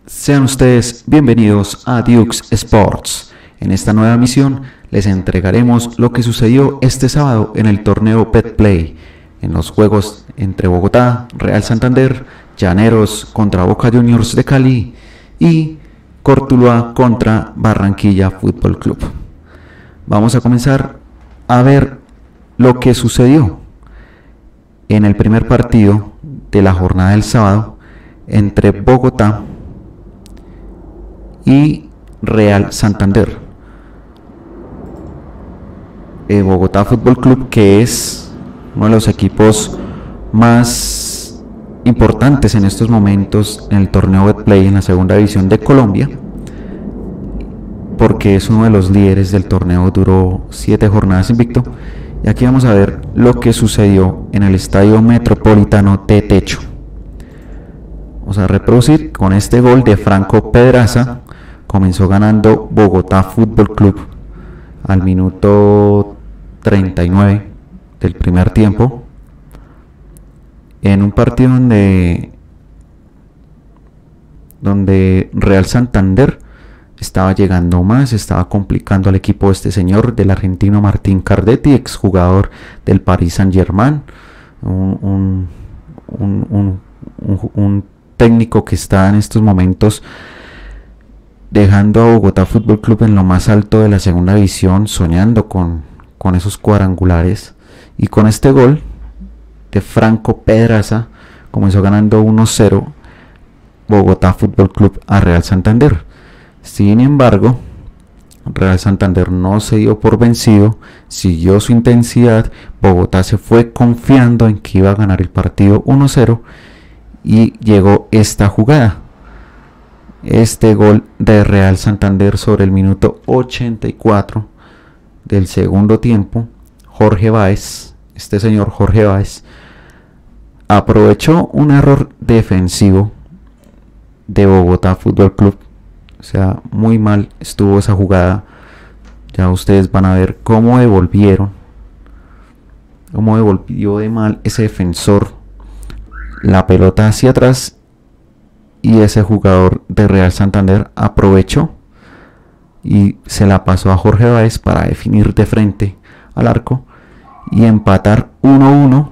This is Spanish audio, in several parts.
Sean ustedes bienvenidos a Dukes Sports. En esta nueva misión les entregaremos lo que sucedió este sábado en el torneo Betplay, en los juegos entre Bogotá, Real Santander, Llaneros contra Boca Juniors de Cali y Cortuluá contra Barranquilla Fútbol Club. Vamos a comenzar a ver lo que sucedió en el primer partido de la jornada del sábado entre Bogotá y Real Santander. Bogotá Fútbol Club, que es uno de los equipos más importantes en estos momentos en el torneo Betplay en la segunda división de Colombia, porque es uno de los líderes del torneo, duró 7 jornadas invicto. Y aquí vamos a ver lo que sucedió en el Estadio Metropolitano de Techo. Vamos a reproducir con este gol de Franco Pedraza. Comenzó ganando Bogotá Fútbol Club al minuto 39 del primer tiempo, en un partido donde Real Santander estaba llegando más, estaba complicando al equipo de este señor, del argentino Martín Cardetti, exjugador del Paris Saint-Germain, un técnico que está en estos momentos dejando a Bogotá Fútbol Club en lo más alto de la segunda división, soñando con esos cuadrangulares. Y con este gol de Franco Pedraza comenzó ganando 1-0 Bogotá Fútbol Club a Real Santander. Sin embargo, Real Santander no se dio por vencido, siguió su intensidad. Bogotá se fue confiando en que iba a ganar el partido 1-0 y llegó esta jugada. Este gol de Real Santander sobre el minuto 84 del segundo tiempo. Jorge Báez, este señor Jorge Báez, aprovechó un error defensivo de Bogotá Fútbol Club. O sea, muy mal estuvo esa jugada. Ya ustedes van a ver cómo devolvió de mal ese defensor la pelota hacia atrás. Y ese jugador de Real Santander aprovechó y se la pasó a Jorge Báez para definir de frente al arco y empatar 1-1,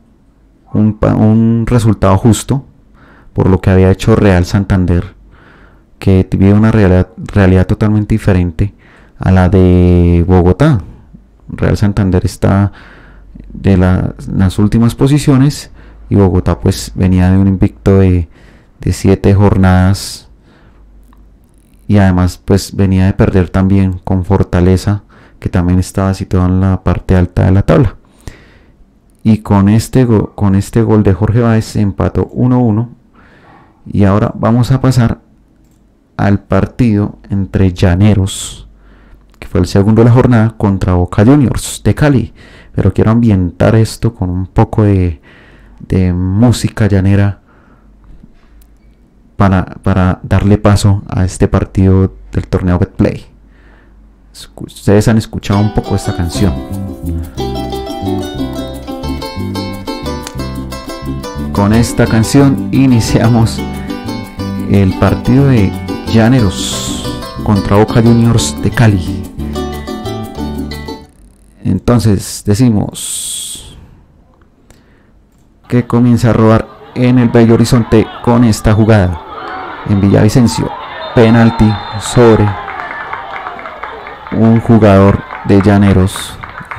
un resultado justo por lo que había hecho Real Santander, que vive una realidad totalmente diferente a la de Bogotá. Real Santander está de las últimas posiciones y Bogotá pues venía de un invicto de 7 jornadas y además pues venía de perder también con Fortaleza, que también estaba situado en la parte alta de la tabla. Y con este gol de Jorge Báez se empató 1-1. Y ahora vamos a pasar al partido entre Llaneros, que fue el segundo de la jornada, contra Boca Juniors de Cali. Pero quiero ambientar esto con un poco de música llanera para darle paso a este partido del torneo Betplay. Ustedes han escuchado un poco esta canción. Con esta canción iniciamos el partido de Llaneros contra Boca Juniors de Cali. Entonces decimos que comienza a robar en el Bello Horizonte con esta jugada. En Villavicencio, penalti sobre un jugador de Llaneros.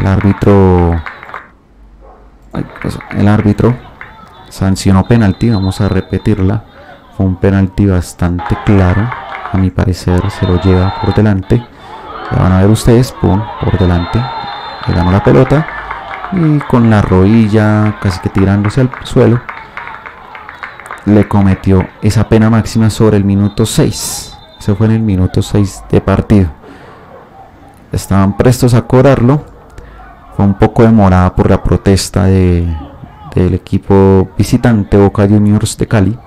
El árbitro sancionó penalti. Vamos a repetirla. Fue un penalti bastante claro, a mi parecer. Se lo lleva por delante. Ya van a ver ustedes, pum, por delante. Le ganó la pelota y con la rodilla casi que tirándose al suelo le cometió esa pena máxima sobre el minuto 6. Eso fue en el minuto 6 de partido. Estaban prestos a cobrarlo. Fue un poco demorada por la protesta del equipo visitante Boca Juniors de Cali.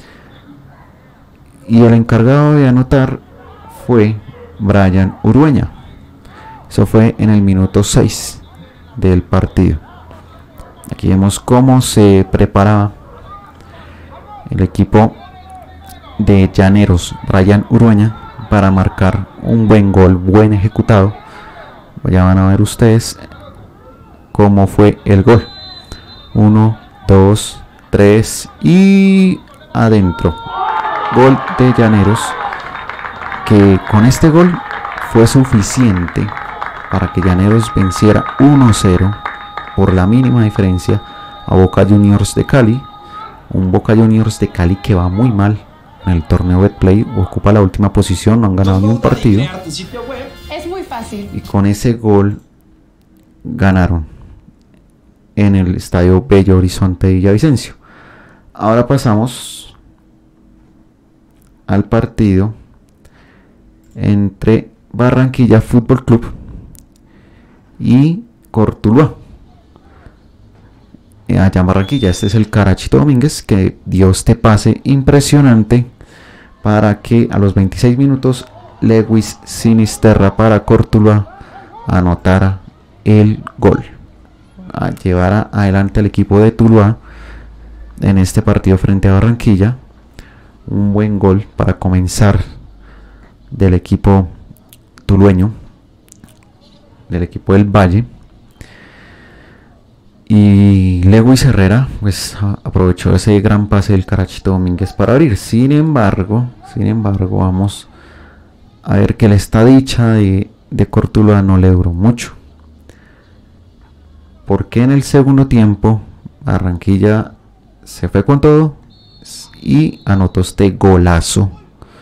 Y el encargado de anotar fue Brian Urueña. Eso fue en el minuto 6 del partido. Aquí vemos cómo se preparaba el equipo de Llaneros, Brian Urueña, para marcar un buen gol, buen ejecutado. Ya van a ver ustedes cómo fue el gol. 1, 2, 3 y adentro. Gol de Llaneros, que con este gol fue suficiente para que Llaneros venciera 1-0 por la mínima diferencia a Boca Juniors de Cali. Un Boca Juniors de Cali que va muy mal en el torneo Betplay, ocupa la última posición, no han ganado ni un partido. Es muy fácil. Y con ese gol ganaron en el estadio Bello Horizonte de Villavicencio. Ahora pasamos al partido entre Barranquilla Fútbol Club y Cortuluá. Allá en Barranquilla, este es el Carachito Domínguez, que dio este pase impresionante para que a los 26 minutos Lewis Sinisterra para Cortuluá anotara el gol, a llevar adelante al equipo de Tuluá en este partido frente a Barranquilla. Un buen gol para comenzar del equipo tulueño, del equipo del Valle. Y Lewis Herrera pues aprovechó ese gran pase del Carachito Domínguez para abrir. Sin embargo, vamos a ver que la estadicha de Cortuluá no le duró mucho, porque en el segundo tiempo Barranquilla se fue con todo y anotó este golazo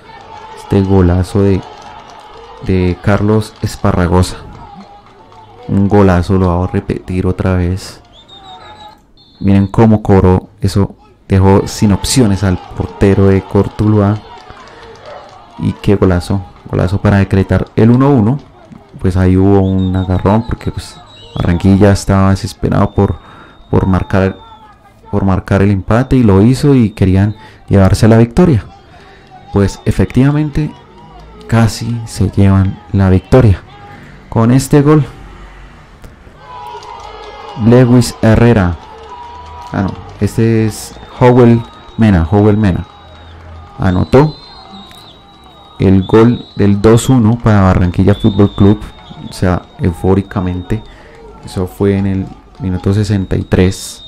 de Carlos Esparragosa. Un golazo, lo voy a repetir otra vez. Miren cómo cobró eso, dejó sin opciones al portero de Cortuluá. Y qué golazo para decretar el 1-1. Pues ahí hubo un agarrón, porque pues Barranquilla estaba desesperado por marcar el empate, y lo hizo, y querían llevarse la victoria. Pues efectivamente casi se llevan la victoria con este gol. Lewis Herrera, este es Howell Mena, anotó el gol del 2-1 para Barranquilla Fútbol Club. O sea, eufóricamente. Eso fue en el minuto 63.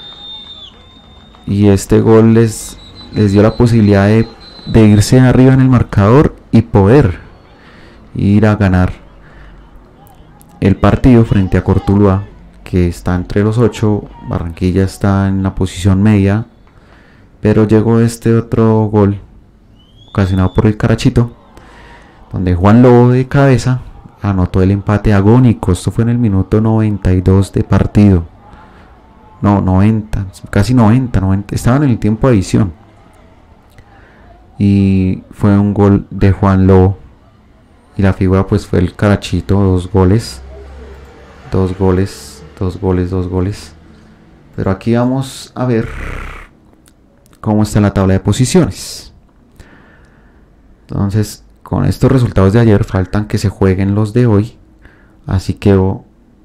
Y este gol les dio la posibilidad de irse arriba en el marcador y poder ir a ganar el partido frente a Cortuluá, que está entre los 8. Barranquilla está en la posición media, pero llegó este otro gol ocasionado por el Carachito, donde Juan Lobo de cabeza anotó el empate agónico. Esto fue en el minuto 92 de partido. No, 90, casi 90, estaban en el tiempo de adición. Y fue un gol de Juan Lobo, y la figura pues fue el Carachito. Dos goles. Pero aquí vamos a ver cómo está la tabla de posiciones. Entonces, con estos resultados de ayer faltan que se jueguen los de hoy. Así quedó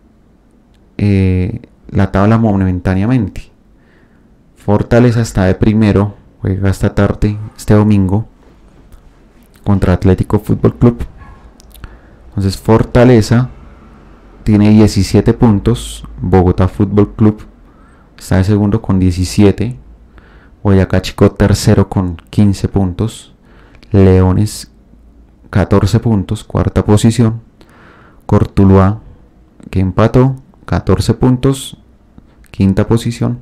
la tabla momentáneamente. Fortaleza está de primero, juega esta tarde, este domingo, contra Atlético Fútbol Club. Entonces Fortaleza tiene 17 puntos. Bogotá Fútbol Club está de segundo con 17. Boyacá Chico tercero con 15 puntos. Leones 14 puntos, cuarta posición. Cortuluá, que empató, 14 puntos, quinta posición.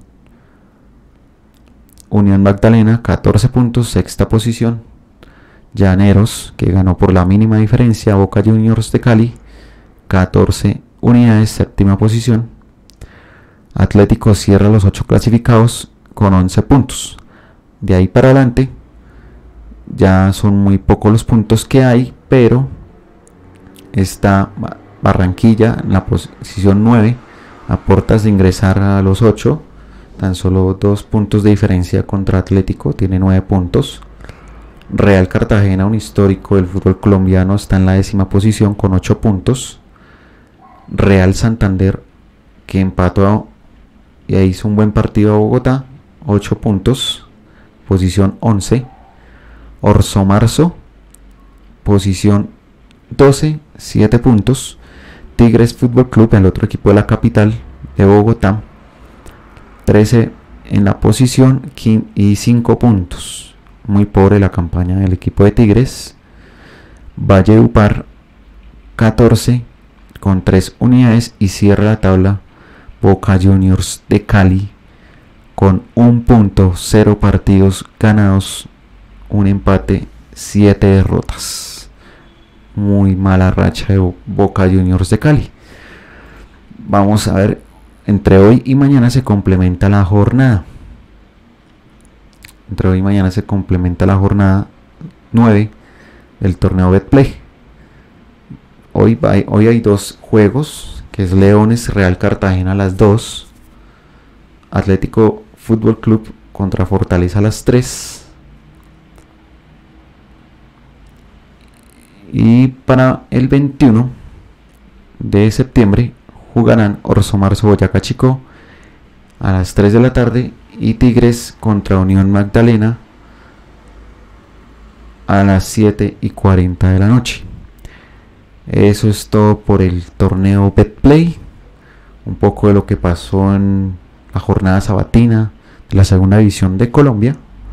Unión Magdalena 14 puntos, sexta posición. Llaneros, que ganó por la mínima diferencia a Boca Juniors de Cali, 14 unidades, séptima posición. Atlético cierra los 8 clasificados con 11 puntos. De ahí para adelante ya son muy pocos los puntos que hay, pero está Barranquilla en la posición 9, a puertas de ingresar a los 8, tan solo 2 puntos de diferencia contra Atlético, tiene 9 puntos. Real Cartagena, un histórico del fútbol colombiano, está en la 10ª posición con 8 puntos. Real Santander, que empató y hizo un buen partido a Bogotá, 8 puntos, posición 11. Orso Marzo, posición 12, 7 puntos. Tigres Fútbol Club, el otro equipo de la capital de Bogotá, 13 en la posición y 5 puntos. Muy pobre la campaña del equipo de Tigres. Valledupar, 14 con 3 unidades, y cierra la tabla Boca Juniors de Cali con 1 punto, 0 partidos ganados, un empate, 7 derrotas. Muy mala racha de Boca Juniors de Cali. Vamos a ver, entre hoy y mañana se complementa la jornada. Entre hoy y mañana se complementa la jornada 9 del torneo Betplay. Hoy hay 2 juegos, que es Leones Real Cartagena a las 2, Atlético Fútbol Club contra Fortaleza a las 3, y para el 21 de septiembre jugarán Orso Marzo Boyacá Chico a las 3 de la tarde y Tigres contra Unión Magdalena a las 7:40 de la noche. Eso es todo por el torneo Betplay. Un poco de lo que pasó en la jornada sabatina de la segunda división de Colombia.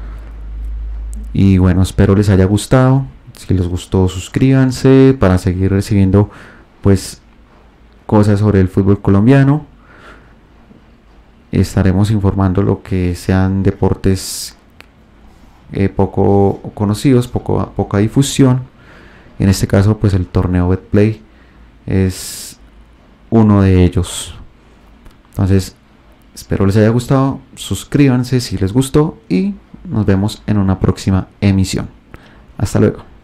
Y bueno, espero les haya gustado. Si les gustó, suscríbanse para seguir recibiendo pues cosas sobre el fútbol colombiano. Estaremos informando lo que sean deportes poco conocidos, poca difusión. En este caso pues el torneo Betplay es uno de ellos. Entonces espero les haya gustado, suscríbanse si les gustó y nos vemos en una próxima emisión. Hasta luego.